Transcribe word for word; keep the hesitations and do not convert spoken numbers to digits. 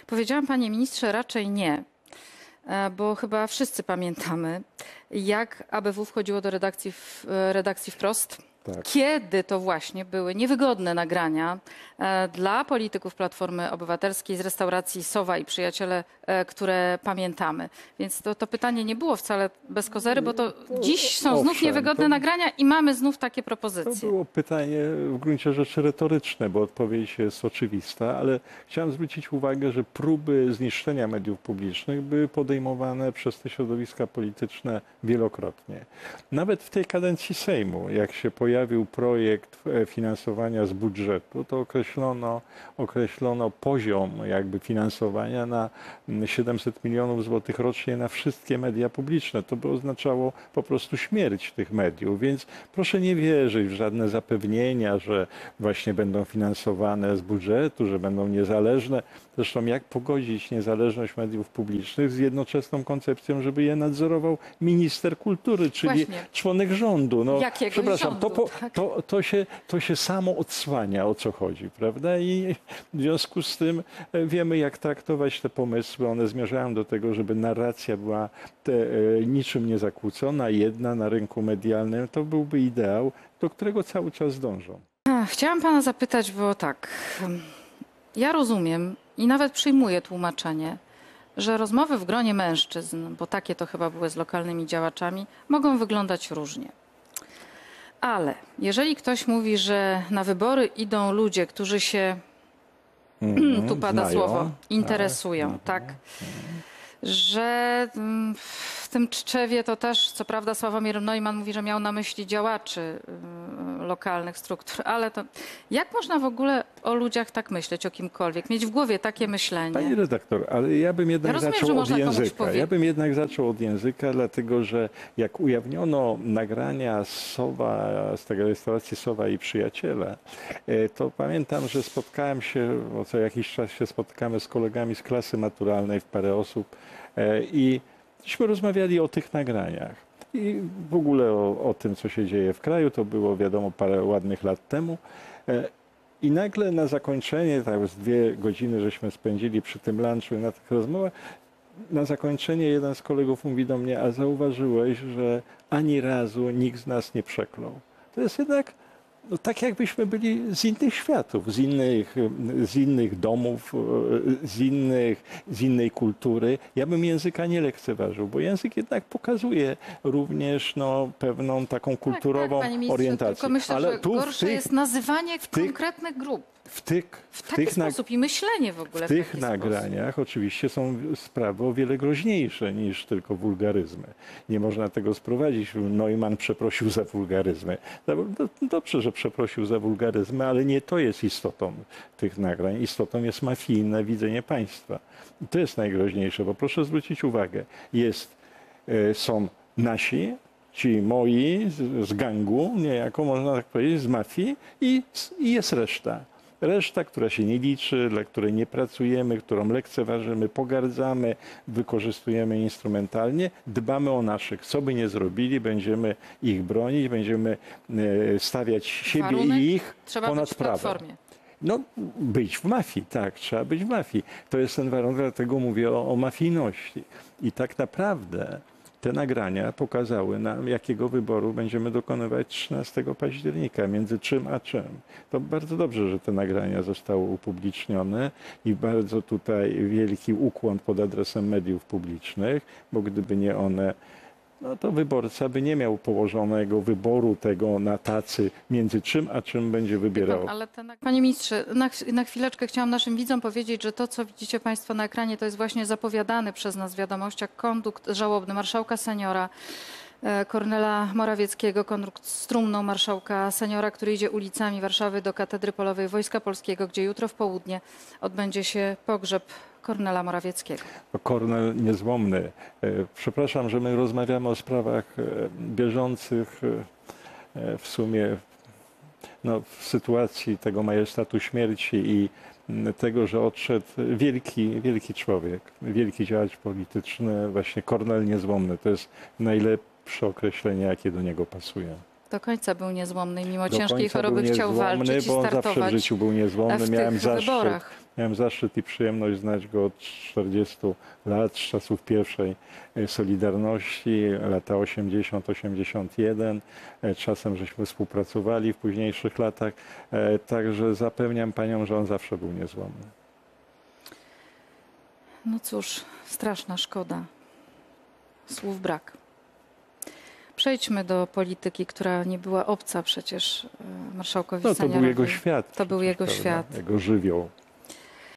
Powiedziałam, panie ministrze, raczej nie, bo chyba wszyscy pamiętamy, jak A B W wchodziło do redakcji, redakcji Wprost. Tak. Kiedy to właśnie były niewygodne nagrania e, dla polityków Platformy Obywatelskiej z restauracji Sowa i Przyjaciele, e, które pamiętamy. Więc to, to pytanie nie było wcale bez kozery, bo to, to dziś są owszem, znów niewygodne to, nagrania i mamy znów takie propozycje. To było pytanie w gruncie rzeczy retoryczne, bo odpowiedź jest oczywista, ale chciałem zwrócić uwagę, że próby zniszczenia mediów publicznych były podejmowane przez te środowiska polityczne wielokrotnie. Nawet w tej kadencji Sejmu, jak się pojawił pojawił projekt finansowania z budżetu, to określono, określono poziom jakby finansowania na siedemset milionów złotych rocznie na wszystkie media publiczne. To by oznaczało po prostu śmierć tych mediów, więc proszę nie wierzyć w żadne zapewnienia, że właśnie będą finansowane z budżetu, że będą niezależne. Zresztą jak pogodzić niezależność mediów publicznych z jednoczesną koncepcją, żeby je nadzorował minister kultury, czyli właśnie członek rządu. No, Jakiego przepraszam, rządu? To, po, to, to, się, to się samo odsłania, o co chodzi, prawda? I w związku z tym wiemy, jak traktować te pomysły. One zmierzają do tego, żeby narracja była te, niczym nie zakłócona, jedna na rynku medialnym. To byłby ideał, do którego cały czas dążą. Chciałam pana zapytać, bo tak, ja rozumiem i nawet przyjmuję tłumaczenie, że rozmowy w gronie mężczyzn, bo takie to chyba były z lokalnymi działaczami, mogą wyglądać różnie. Ale jeżeli ktoś mówi, że na wybory idą ludzie, którzy się, mm, tu pada znają, słowo, interesują, tak, tak? że w tym Tczewie to też, co prawda Sławomir Neumann mówi, że miał na myśli działaczy lokalnych struktur, ale to jak można w ogóle o ludziach tak myśleć, o kimkolwiek, mieć w głowie takie myślenie? Pani redaktor, ale ja bym jednak ja rozumiem, zaczął od języka. Powie... Ja bym jednak zaczął od języka, dlatego że jak ujawniono nagrania z Sowa, z tej restauracji Sowa i Przyjaciele, to pamiętam, że spotkałem się, bo co jakiś czas się spotykamy z kolegami z klasy maturalnej w parę osób i myśmy rozmawiali o tych nagraniach. I w ogóle o, o tym, co się dzieje w kraju, to było wiadomo parę ładnych lat temu. I nagle na zakończenie, tak z dwie godziny żeśmy spędzili przy tym lunchu i na tych rozmowach, na zakończenie jeden z kolegów mówi do mnie, a zauważyłeś, że ani razu nikt z nas nie przeklął. To jest jednak no, tak jakbyśmy byli z innych światów, z innych, z innych domów, z, innych, z innej kultury. Ja bym języka nie lekceważył, bo język jednak pokazuje również no, pewną taką kulturową tak, tak, panie orientację. Tylko myślę, ale że tu gorsze tych, jest nazywanie tych, konkretnych grup. W, tych, w, w taki tych sposób i myślenie w ogóle w tych w taki nagraniach sposób. oczywiście są sprawy o wiele groźniejsze niż tylko wulgaryzmy. Nie można tego sprowadzić. Neumann przeprosił za wulgaryzmy. Dobrze, że przeprosił za wulgaryzmy, ale nie to jest istotą tych nagrań. Istotą jest mafijne widzenie państwa. I to jest najgroźniejsze, bo proszę zwrócić uwagę, jest, są nasi, ci moi z, z gangu, niejako można tak powiedzieć, z mafii i, i jest reszta. Reszta, która się nie liczy, dla której nie pracujemy, którą lekceważymy, pogardzamy, wykorzystujemy instrumentalnie, dbamy o naszych. Co by nie zrobili, będziemy ich bronić, będziemy stawiać siebie Warunek? i ich Trzeba ponad być w prawem. platformie. No, być w mafii, tak, trzeba być w mafii. To jest ten warunek, dlatego mówię o, o mafijności. I tak naprawdę te nagrania pokazały nam, jakiego wyboru będziemy dokonywać trzynastego października, między czym a czym. To bardzo dobrze, że te nagrania zostały upublicznione i bardzo tutaj wielki ukłon pod adresem mediów publicznych, bo gdyby nie one, no to wyborca by nie miał położonego wyboru tego na tacy, między czym a czym będzie wybierał. Ale ten, panie ministrze, na, na chwileczkę chciałam naszym widzom powiedzieć, że to, co widzicie państwo na ekranie, to jest właśnie zapowiadany przez nas w wiadomościach kondukt żałobny marszałka seniora Kornela Morawieckiego, kondukt z trumną marszałka seniora, który idzie ulicami Warszawy do Katedry Polowej Wojska Polskiego, gdzie jutro w południe odbędzie się pogrzeb Kornela Morawieckiego. Kornel niezłomny. Przepraszam, że my rozmawiamy o sprawach bieżących w sumie no, w sytuacji tego majestatu śmierci i tego, że odszedł wielki, wielki człowiek, wielki działacz polityczny, właśnie Kornel niezłomny. To jest najlepsze określenie, jakie do niego pasuje. Do końca był niezłomny, mimo do ciężkiej choroby chciał walczyć i bo startować zawsze w życiu był niezłomny. w Miałem tych zaszczyt, wyborach. Miałem zaszczyt i przyjemność znać go od czterdziestu lat, z czasów pierwszej Solidarności, lata osiemdziesiąt osiemdziesiąt jeden. Czasem żeśmy współpracowali w późniejszych latach. Także zapewniam panią, że on zawsze był niezłomny. No cóż, straszna szkoda. Słów brak. Przejdźmy do polityki, która nie była obca przecież e, marszałkowi No to był Seniarowi. jego świat. To był przecież, jego prawda? świat. Jego żywioł.